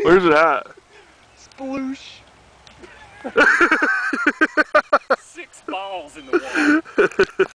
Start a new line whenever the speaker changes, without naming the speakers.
Where's it at?
Sploosh. 6 balls in the water.